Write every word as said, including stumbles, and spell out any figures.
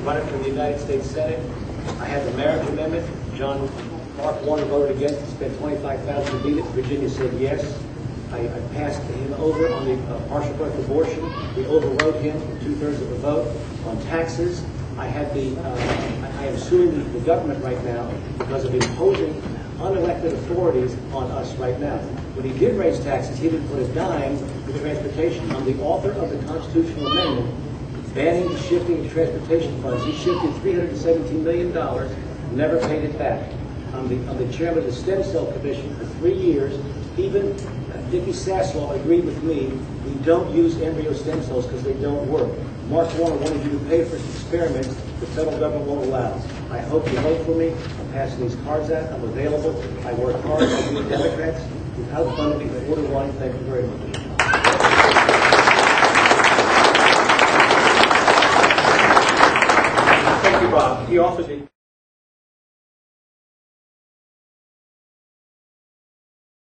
running for the United States Senate. I had the marriage amendment. John Mark Warner voted against it, spent twenty-five thousand dollars to beat it. Virginia said yes. I, I passed him over on the uh, partial birth abortion. We overrode him with two-thirds of the vote. On taxes, I had the, uh, I, I am suing the, the government right now because of imposing unelected authorities on us right now. When he did raise taxes, he didn't put a dime for transportation. I'm the author of the constitutional amendment banning the shifting of transportation funds. He shifted three hundred seventeen million dollars, never paid it back. I'm the, I'm the chairman of the Stem Cell Commission for three years. Even uh, Dickie Sasslaw agreed with me, we don't use embryo stem cells because they don't work. Mark Warner wanted you to pay for some experiments the federal government won't allow. I hope you vote for me. I'm passing these cards out. I'm available. I work hard. I beat Democrats without funding for order one. Thank you very much. Thank you, Bob. He offered the